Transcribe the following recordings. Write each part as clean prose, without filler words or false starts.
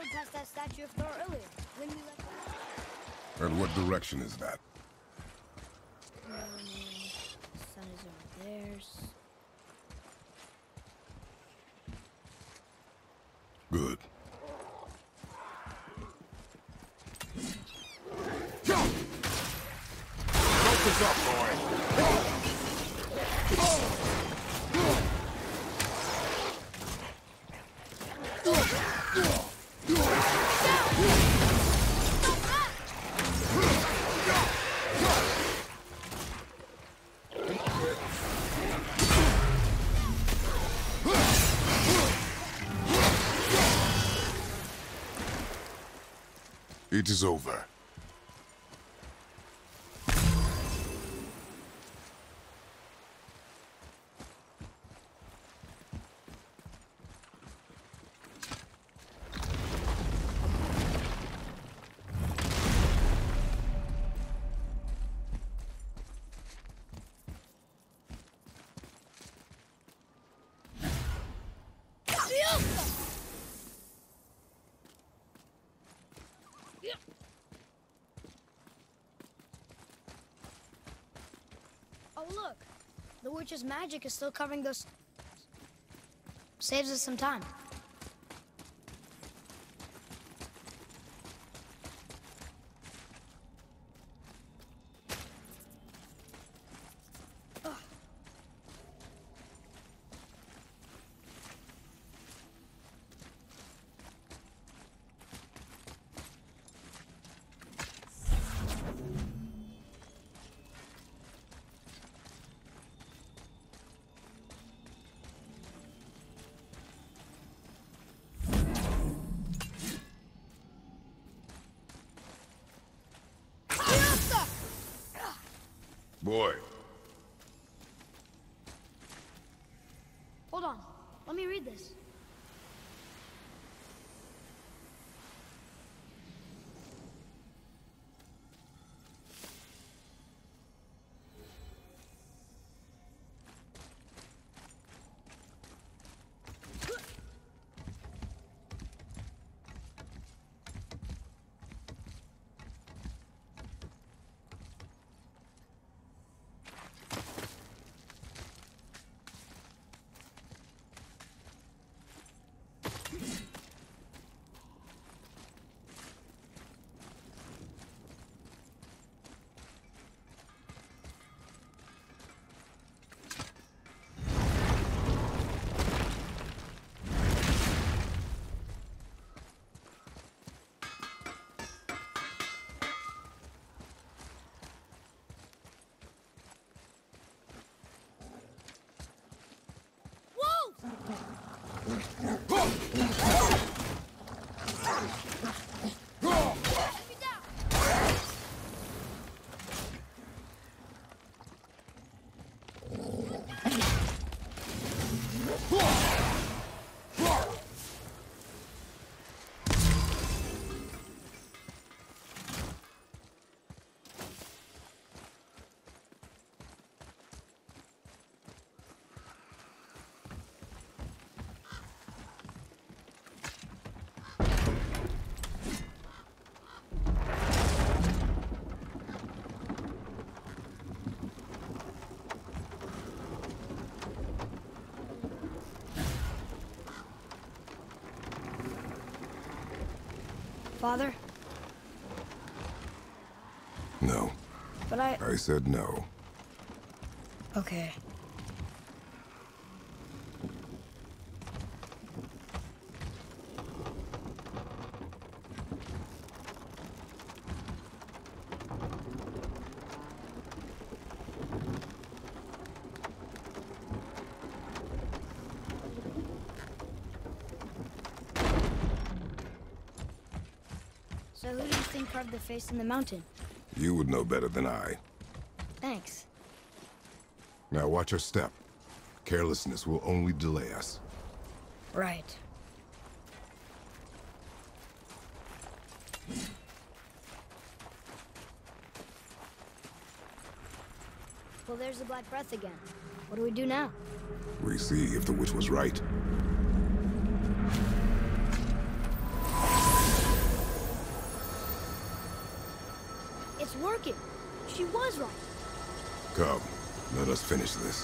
rode past that statue of Thor earlier, when we left. And what direction is that? The sun is over there. Good. Focus up, boy! It is over. Oh, look. The witch's magic is still covering those... Saves us some time. Boy. Hold on. Let me read this. Father? No. But I said no. Okay. So who do you think carved the face in the mountain? You would know better than I. Thanks. Now watch your step. Carelessness will only delay us. Right. Well, there's the Black Breath again. What do we do now? We see if the witch was right. It's working. She was right. Come, let us finish this.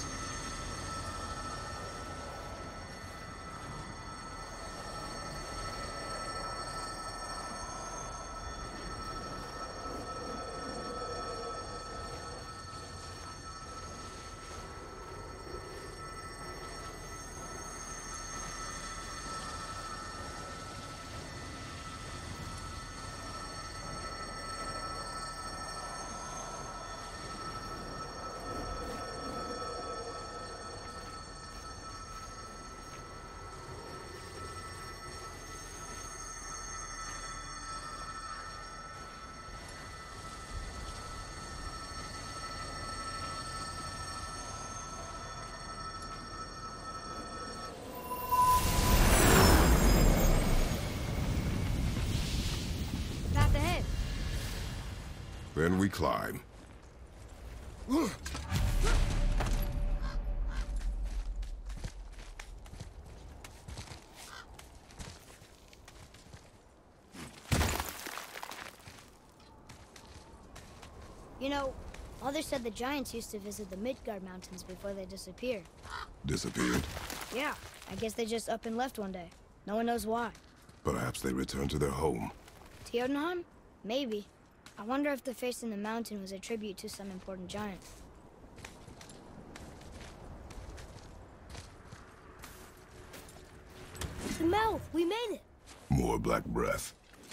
Path ahead. Then we climb. You know, Mother said the giants used to visit the Midgard Mountains before they disappeared. Disappeared. Yeah, I guess they just up and left one day. No one knows why. Perhaps they returned to their home. To Jotunheim? Maybe. I wonder if the face in the mountain was a tribute to some important giant. The mouth! We made it! More black breath.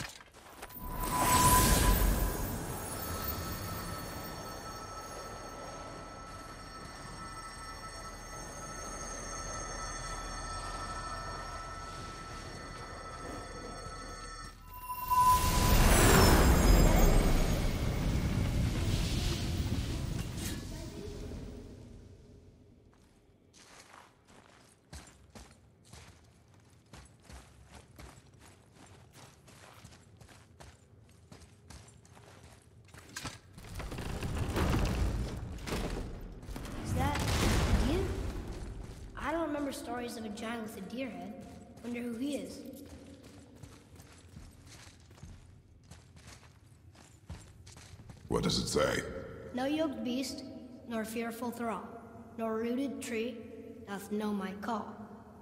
Stories of a giant with a deer head. Wonder who he is. What does it say? No yoked beast, nor fearful thrall, nor rooted tree doth know my call.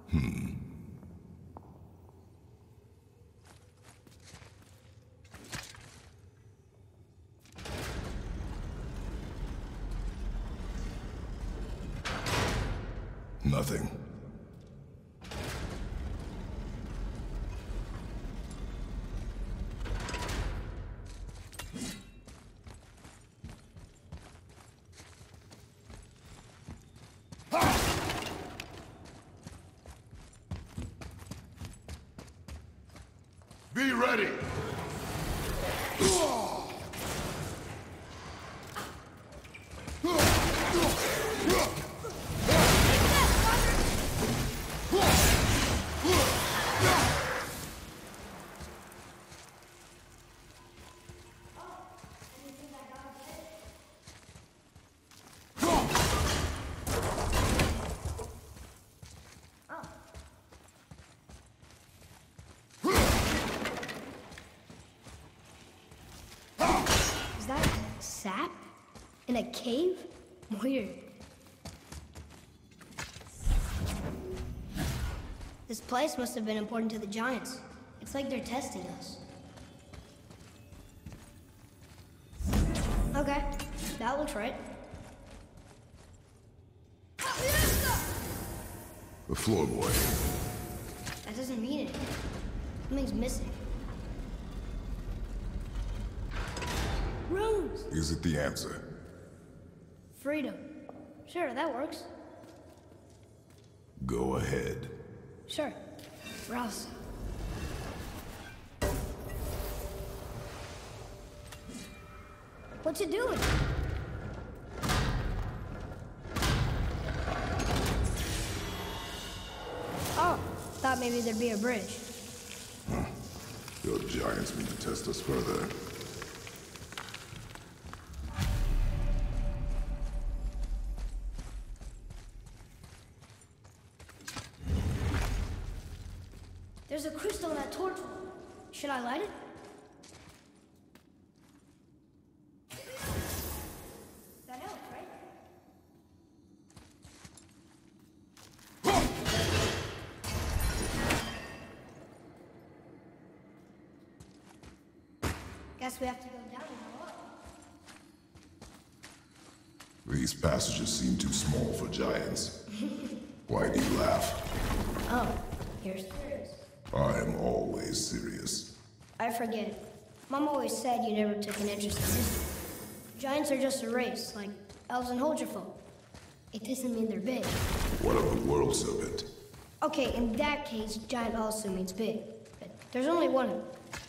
Nothing. Be ready! Is that sap? In a cave? Weird. This place must have been important to the giants. It's like they're testing us. Okay, that looks right. The floorboy. That doesn't mean anything. Something's missing. Runes! Is it the answer? Freedom. Sure, that works. Go ahead. Sure. Rouse. What's it doing? Oh, thought maybe there'd be a bridge. Your giants mean to test us further. There's a crystal in that torch. Should I light it? Guess we have to go down and go up. These passages seem too small for giants. Why do you laugh? Oh, you're serious. I am always serious. I forget. Mom always said you never took an interest in history. Giants are just a race, like elves and Holgerfolk. It doesn't mean they're big. What of the world serpent? Okay, in that case, giant also means big. But there's only one of them.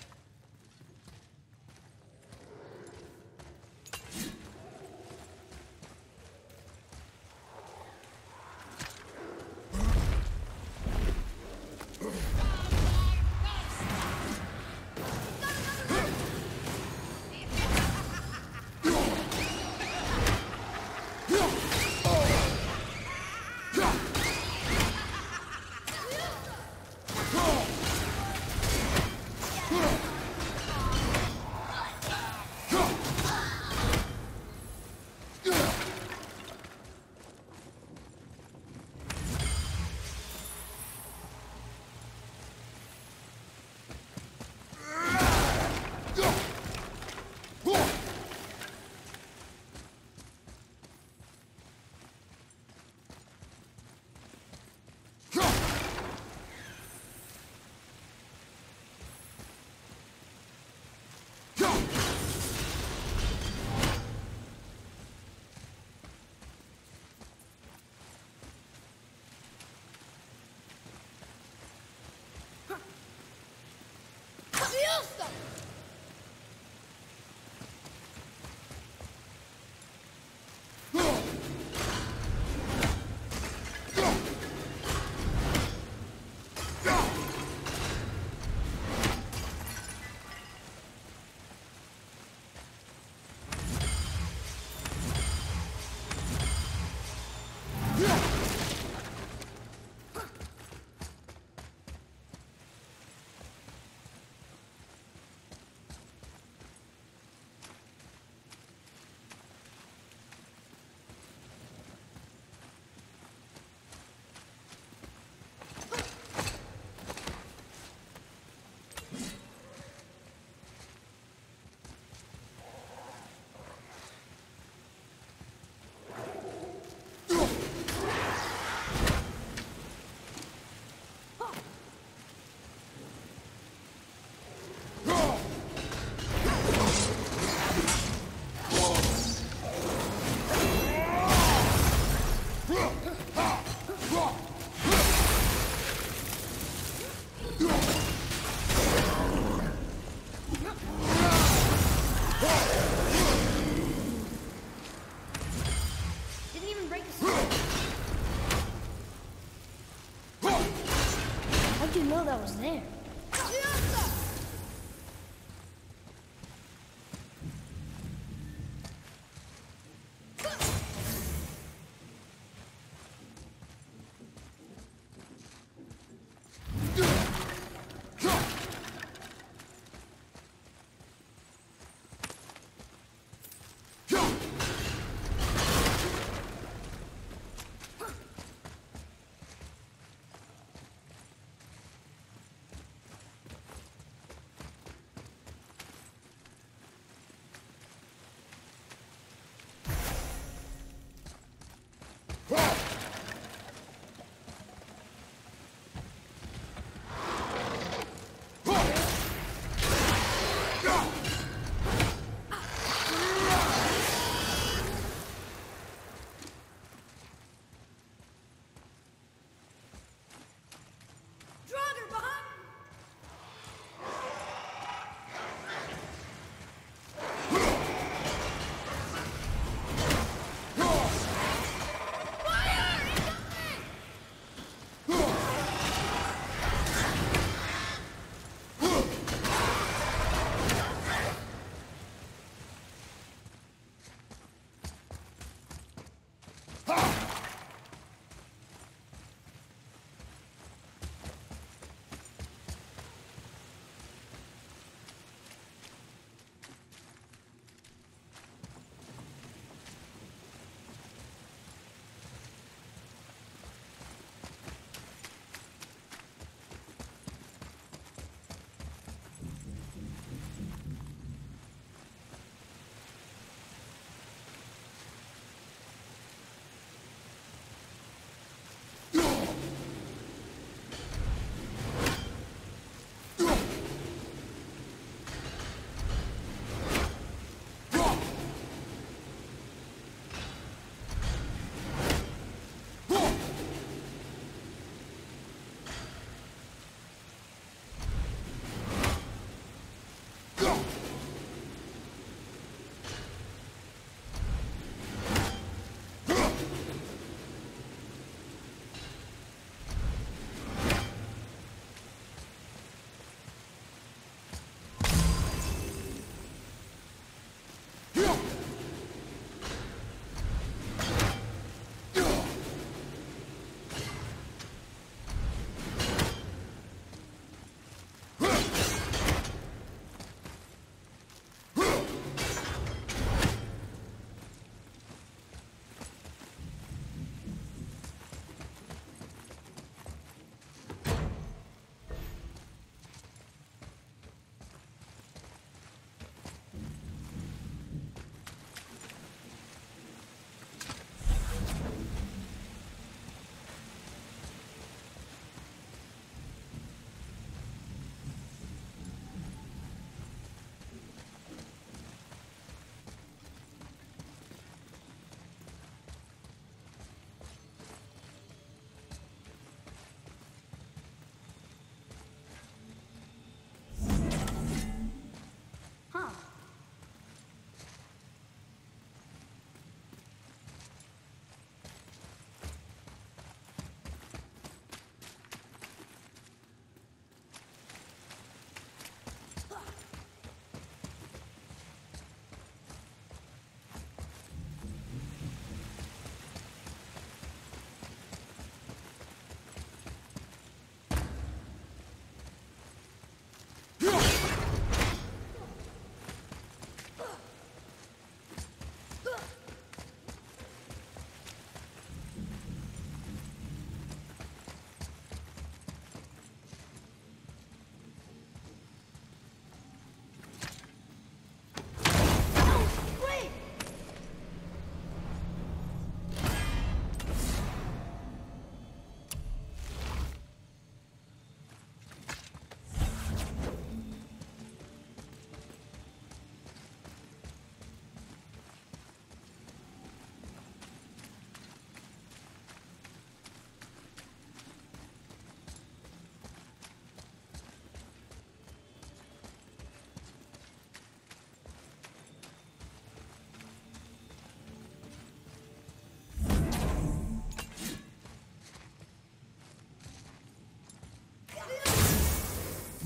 How'd you know that was there?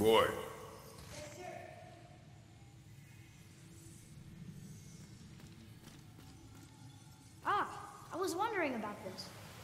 Boy. Ah, I was wondering about this.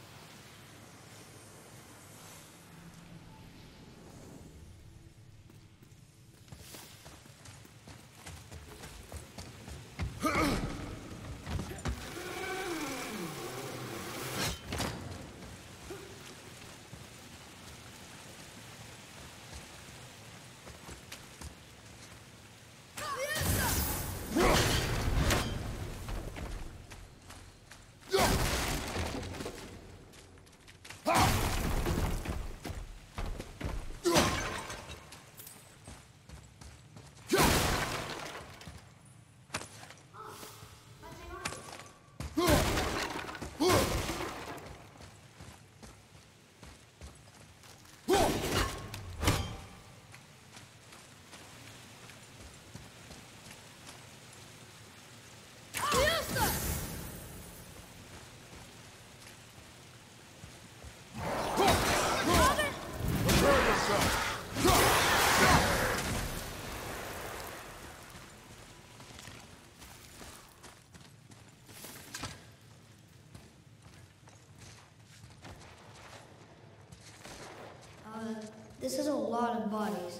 This is a lot of bodies.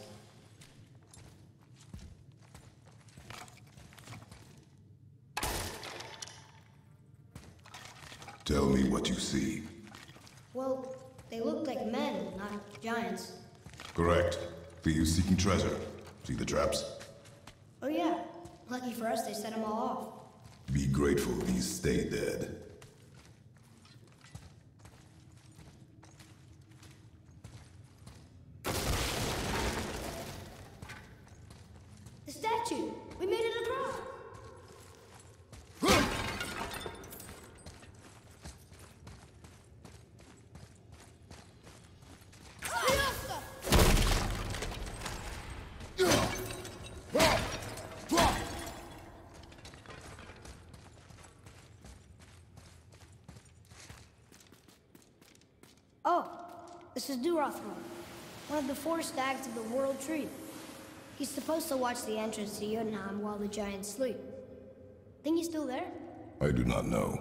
Tell me what you see. Well, they look like men, not giants. Correct. Thieves seeking treasure. See the traps? Oh yeah, lucky for us they set them all off. Be grateful these stay dead. The statue! We made it across! Oh, this is Durothron, one of the 4 stags of the World Tree. He's supposed to watch the entrance to Jotunheim while the giants sleep. Think he's still there? I do not know.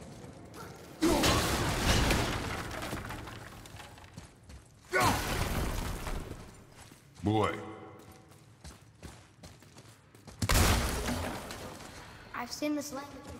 Boy. I've seen this language before.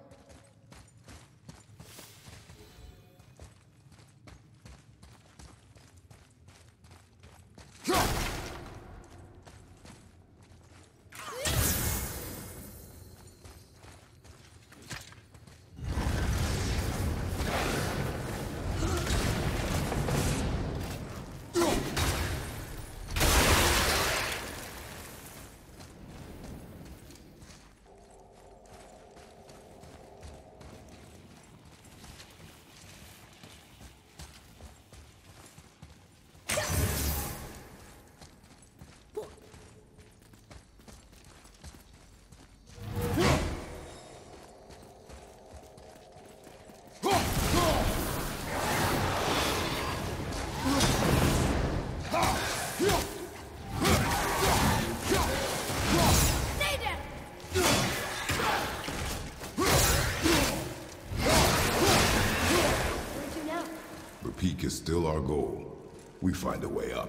Peak is still our goal. We find a way up.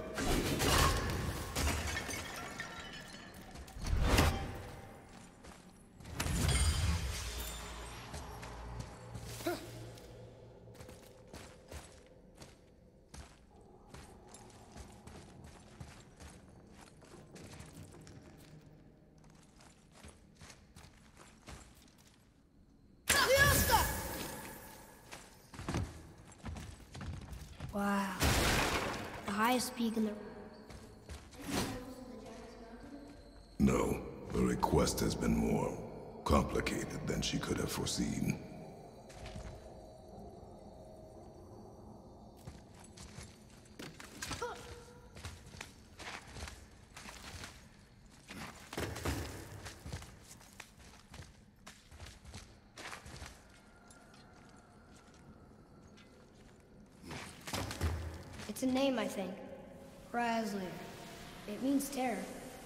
Wow. The highest peak in the... No, the request has been more complicated than she could have foreseen. It's a name, I think. Razzler. It means terror.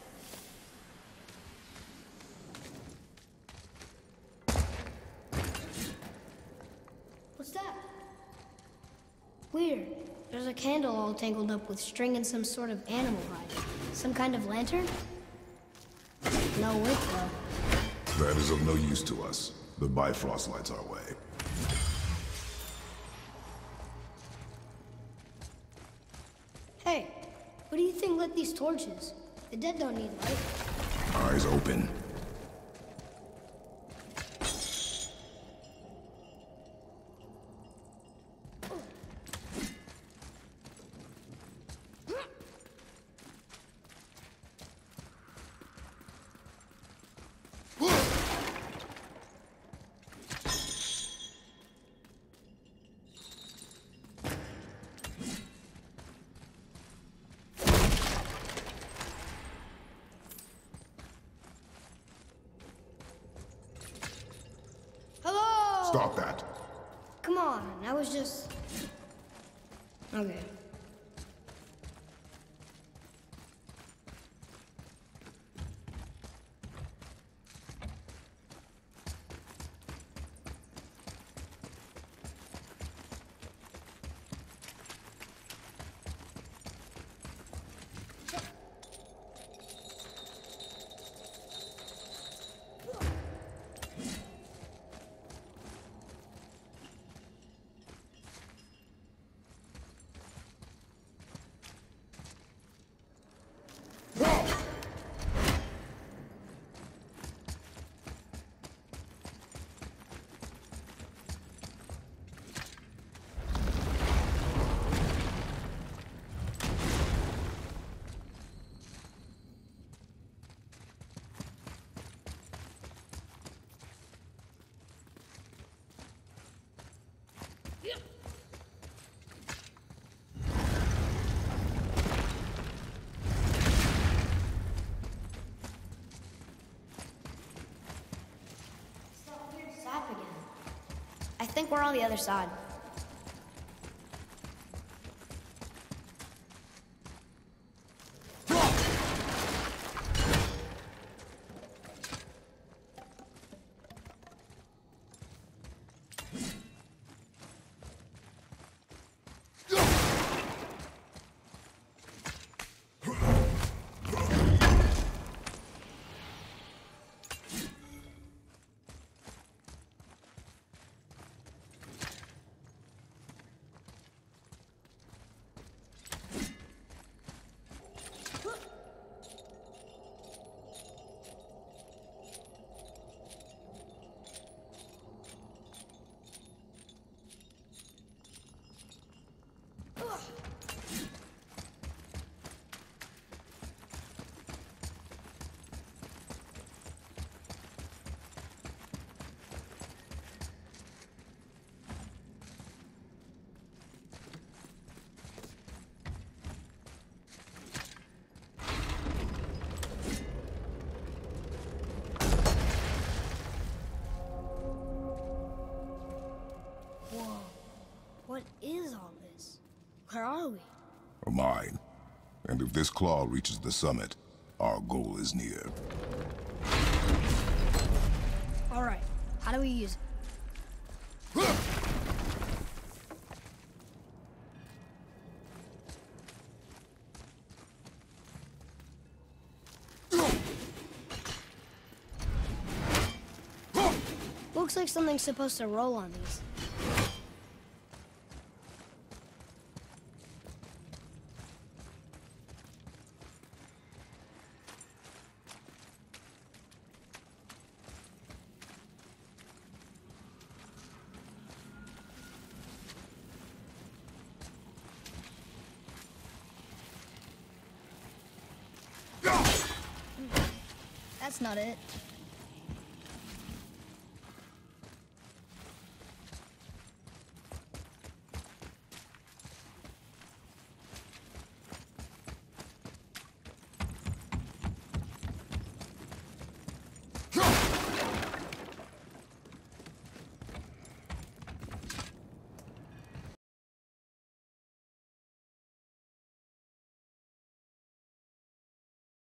What's that? Weird. There's a candle all tangled up with string and some sort of animal hide. Some kind of lantern? No wick, though. That is of no use to us. The Bifrost lights our way. Hey, what do you think lit these torches? The dead don't need light. Eyes open. Stop that. Come on, I was just... Okay. I think we're on the other side. What is all this? Where are we? A mine. And if this claw reaches the summit, our goal is near. All right. How do we use it? Looks like something's supposed to roll on these. That's not it.